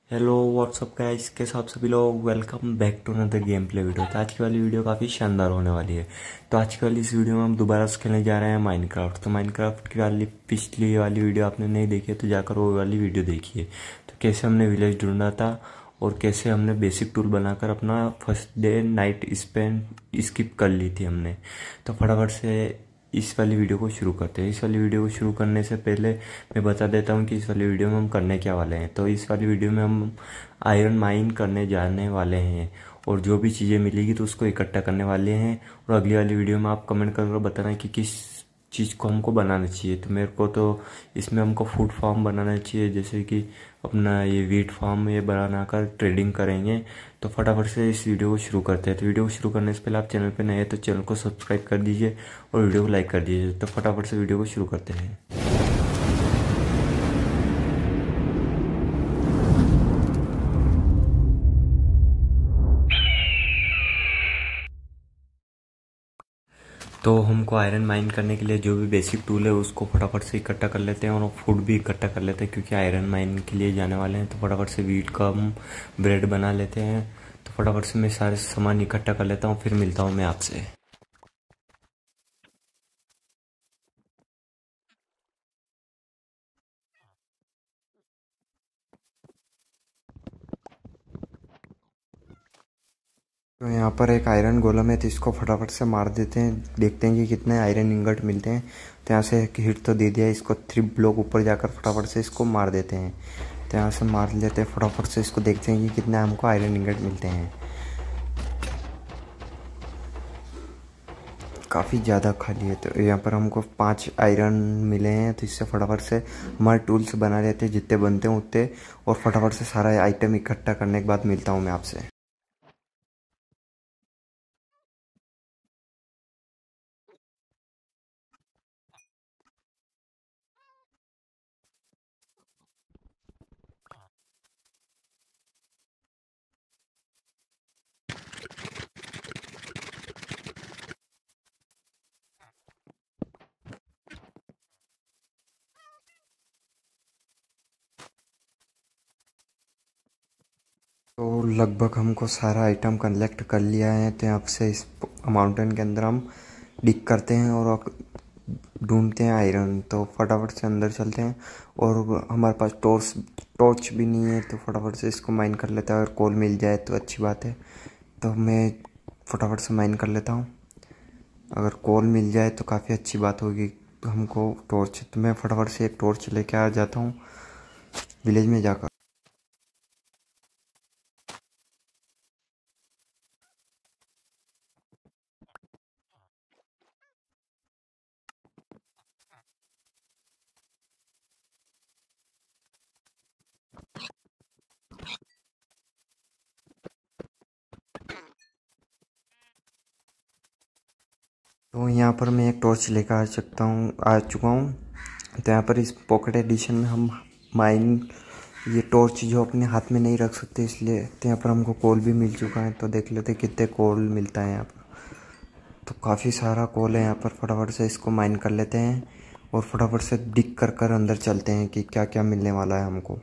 Hello what's up guys, के साथ सभी लोग welcome back to another gameplay video. तो आज की वाली वीडियो काफ़ी शानदार होने वाली है। तो आज की वाली इस वीडियो में हम दोबारा से खेलने जा रहे हैं माइनक्राफ्ट। तो माइनक्राफ्ट की वाली पिछली वाली वीडियो आपने नहीं देखी है तो जाकर वो वाली वीडियो देखिए। तो कैसे हमने विलेज ढूंढा था और कैसे हमने बेसिक टूल बनाकर अपना first day night spend skip कर ली थी हमने। तो फटाफट से इस वाली वीडियो को शुरू करते हैं। इस वाली वीडियो को शुरू करने से पहले मैं बता देता हूँ कि इस वाली वीडियो में हम करने क्या वाले हैं। तो इस वाली वीडियो में हम आयरन माइन करने जाने वाले हैं और जो भी चीज़ें मिलेगी तो उसको इकट्ठा करने वाले हैं। और अगली वाली वीडियो में आप कमेंट कर बताना कि किस चीज़ को हमको बनाना चाहिए। तो मेरे को तो इसमें हमको फूड फार्म बनाना चाहिए, जैसे कि अपना ये वीट फार्म ये बनाकर ट्रेडिंग करेंगे। तो फटाफट से इस वीडियो को शुरू करते हैं। तो वीडियो को शुरू करने से पहले आप चैनल पे नए हैं तो चैनल को सब्सक्राइब कर दीजिए और वीडियो को लाइक कर दीजिए। तो फटाफट से वीडियो को शुरू करते हैं। तो हमको आयरन माइन करने के लिए जो भी बेसिक टूल है उसको फटाफट से इकट्ठा कर लेते हैं और फूड भी इकट्ठा कर लेते हैं, क्योंकि आयरन माइन के लिए जाने वाले हैं। तो फटाफट से वीट का हम ब्रेड बना लेते हैं। तो फटाफट से मैं सारे सामान इकट्ठा कर लेता हूँ, फिर मिलता हूँ मैं आपसे। तो यहाँ पर एक आयरन गोलम है, तो इसको फटाफट से मार देते हैं, देखते हैं कि कितने आयरन इंगट मिलते हैं। तो यहाँ से एक हिट तो दे दिया, इसको 3 ब्लॉक ऊपर जाकर फटाफट से इसको मार देते हैं। तो यहाँ से मार लेते हैं फटाफट से, इसको देखते हैं कि कितने हमको आयरन इंगट मिलते हैं। काफ़ी ज़्यादा खाली है। तो यहाँ पर हमको 5 आयरन मिले हैं, तो इससे फटाफट से हमारे टूल्स बना लेते हैं, जितने बनते हैं उतने। और फटाफट से सारा आइटम इकट्ठा करने के बाद मिलता हूँ मैं आपसे। तो लगभग हमको सारा आइटम कलेक्ट कर लिया है। तो यहाँ से इस माउंटेन के अंदर हम डिग करते हैं और ढूंढते हैं आयरन। तो फटाफट से अंदर चलते हैं। और हमारे पास टॉर्च भी नहीं है, तो फटाफट से इसको माइन कर लेता है। अगर कोल मिल जाए तो अच्छी बात है। तो मैं फटाफट से माइन कर लेता हूँ। अगर कोल मिल जाए तो काफ़ी अच्छी बात होगी। तो हमको टॉर्च, तो मैं फटाफट से एक टॉर्च लेके आ जाता हूँ विलेज में जाकर। तो यहाँ पर मैं एक टॉर्च लेकर आ चुका हूँ। तो यहाँ पर इस पॉकेट एडिशन में हम माइन ये टॉर्च जो अपने हाथ में नहीं रख सकते, इसलिए तो यहाँ पर हमको कोल भी मिल चुका है। तो देख लेते हैं कितने कोल मिलता है यहाँ पर। तो काफ़ी सारा कोल है यहाँ पर। फटाफट से इसको माइन कर लेते हैं और फटाफट से डिग कर अंदर चलते हैं कि क्या क्या मिलने वाला है हमको।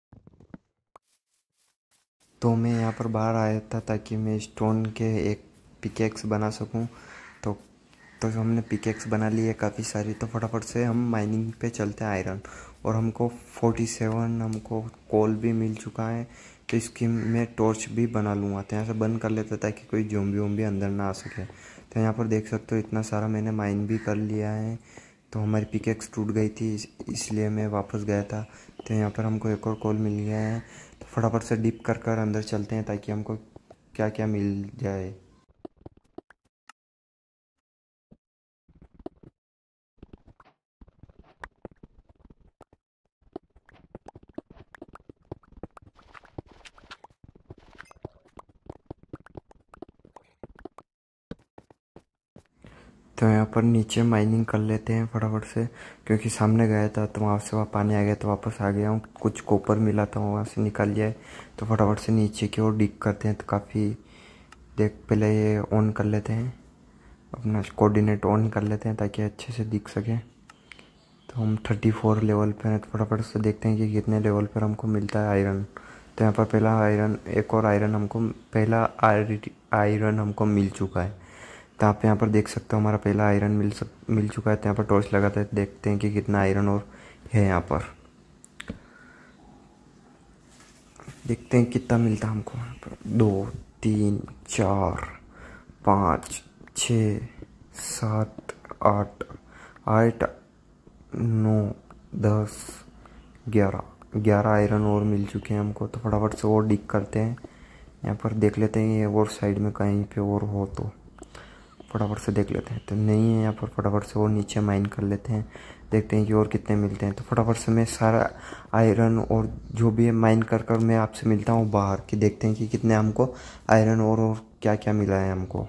तो मैं यहाँ पर बाहर आया था ताकि मैं स्टोन के एक पिकेक्स बना सकूं। तो जो हमने पिकेक्स बना ली है काफ़ी सारी, तो फटाफट से हम माइनिंग पे चलते हैं आयरन। और हमको 47 हमको कोल भी मिल चुका है, तो इसकी मैं टॉर्च भी बना लूँगा। तो यहाँ से बंद कर लेता ताकि कोई ज़ॉम्बी वोम्बी अंदर ना आ सके। तो यहाँ पर देख सकते हो इतना सारा मैंने माइन भी कर लिया है। तो हमारी पिकेक्स टूट गई थी, इसलिए मैं वापस गया था। तो यहाँ पर हमको एक और कोल मिल गया है, तो फटाफट से डिप कर अंदर चलते हैं ताकि हमको क्या क्या मिल जाए। तो यहाँ पर नीचे माइनिंग कर लेते हैं फटाफट से, क्योंकि सामने गया था तो वहाँ से वहाँ पानी आ गया तो वापस आ गया हूँ। कुछ कॉपर मिला था वहाँ से निकाल लिया है। तो फटाफट से नीचे की ओर डिग करते हैं। तो काफ़ी देख पहले ये ऑन कर लेते हैं, अपना कोऑर्डिनेट ऑन कर लेते हैं ताकि अच्छे से दिख सके। तो हम 34 लेवल पर हैं। तो फटाफट से देखते हैं कि कितने लेवल पर हमको मिलता है आयरन। तो यहाँ पर पहला आयरन, एक और आयरन हमको, पहला आयरन हमको मिल चुका है। तो आप यहाँ पर देख सकते हो हमारा पहला आयरन मिल चुका है। तो यहाँ पर टॉर्च लगाते हैं, देखते हैं कि कितना आयरन और है। यहाँ पर देखते हैं कितना मिलता है हमको। यहाँ पर 2 3 4 5 6 7 8 8 9 10 11 आयरन और मिल चुके हैं हमको। तो फटाफट से और डिग करते हैं। यहाँ पर देख लेते हैं ये और साइड में कहीं पे और हो तो फटाफट से देख लेते हैं। तो नहीं है यहाँ पर, फटाफट से और नीचे माइन कर लेते हैं, देखते हैं कि और कितने मिलते हैं। तो फटाफट से मैं सारा आयरन और जो भी है माइन कर मैं आपसे मिलता हूँ बाहर, कि देखते हैं कि कितने हमको आयरन और क्या क्या मिला है हमको।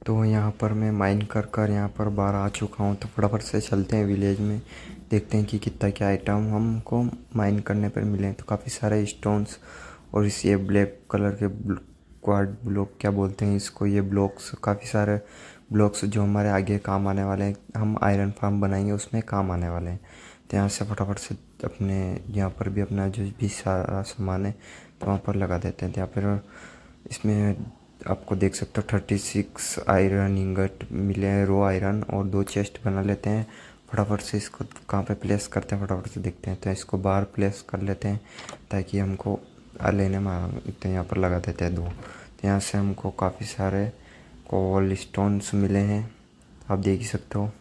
तो यहाँ पर मैं माइन कर कर यहाँ पर बाहर आ चुका हूँ। तो फटाफट से चलते हैं विलेज में, देखते हैं कि कितना क्या आइटम हमको माइन करने पर मिले। तो काफ़ी सारे स्टोन्स और इस ये ब्लैक कलर के क्वाड ब्लॉक क्या बोलते हैं इसको, ये ब्लॉक्स, काफ़ी सारे ब्लॉक्स जो हमारे आगे काम आने वाले हैं। हम आयरन फार्म बनाएंगे उसमें काम आने वाले हैं। तो यहाँ से फटाफट से अपने यहाँ पर भी अपना जो भी सारा सामान है तो वहाँ पर लगा देते हैं। तो यहाँ पर इसमें आपको देख सकते हो 36 आयरन इंगट मिले हैं, रो आयरन, और 2 चेस्ट बना लेते हैं। फटाफट से इसको कहाँ पे प्लेस करते हैं फटाफट से देखते हैं। तो इसको बाहर प्लेस कर लेते हैं ताकि हमको लेने में, तो यहाँ पर लगा देते हैं 2। तो यहाँ से हमको काफ़ी सारे कोल स्टोन्स मिले हैं, आप देख ही सकते हो।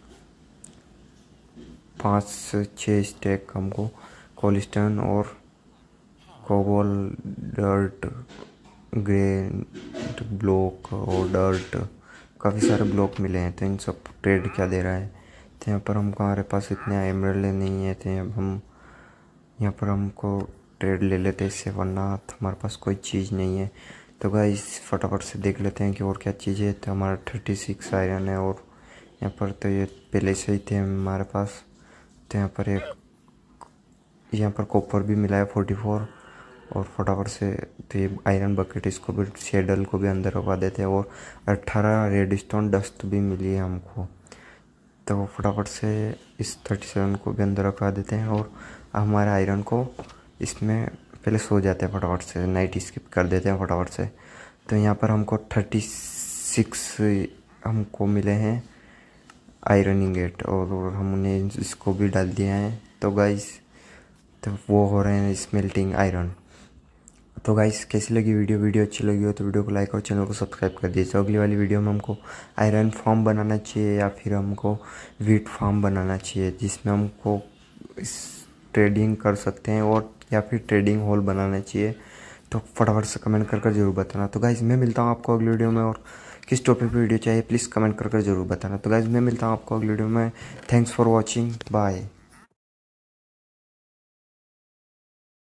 5 से 6 स्टैक हमको कोल स्टोन और कोबल डर्ट ग्रेट ब्लॉक और डर्ट, काफ़ी सारे ब्लॉक मिले हैं। तो इन सब ट्रेड क्या दे रहा है। तो यहाँ पर हमको, हमारे पास इतने एमरल्ड नहीं है, तो हम यहाँ पर हमको ट्रेड ले लेते हैं इससे, वरना तो हमारे पास कोई चीज़ नहीं है। तो गाइस फटाफट से देख लेते हैं कि और क्या चीज़ है। तो हमारा 36 आयरन है, और यहाँ पर तो ये पहले से ही थे हमारे पास। तो यहाँ पर यहाँ पर कॉपर भी मिला है 44, और फटाफट से तो ये आयरन बकेट, इसको भी शेडल को भी अंदर रखवा देते हैं। और 18 रेडस्टोन डस्ट भी मिली है हमको, तो फटाफट से इस 37 को भी अंदर रखवा देते हैं। और हमारे आयरन को इसमें पहले सो जाते हैं, फटाफट से नाइट स्किप कर देते हैं फटाफट से। तो यहाँ पर हमको 36 हमको मिले हैं आयरन इंगेट, और हमने इसको भी डाल दिया है। तो गाइस तो वो हो रहे हैं स्मेल्टिंग आयरन। तो गाइस कैसी लगी वीडियो अच्छी लगी हो तो वीडियो को लाइक और चैनल को सब्सक्राइब कर दीजिए। तो अगली वाली वीडियो में हमको आयरन फार्म बनाना चाहिए या फिर हमको वीट फार्म बनाना चाहिए, जिसमें हमको इस ट्रेडिंग कर सकते हैं, और या फिर ट्रेडिंग हॉल बनाना चाहिए। तो फटाफट से कमेंट कर ज़रूर बताना। तो गाइस मैं मिलता हूँ आपको अगली वीडियो में, और किस टॉपिक पे वीडियो चाहिए प्लीज़ कमेंट कर ज़रूर बताना। तो गाइस मैं मिलता हूँ आपको अगली वीडियो में। Thanks for watching, bye.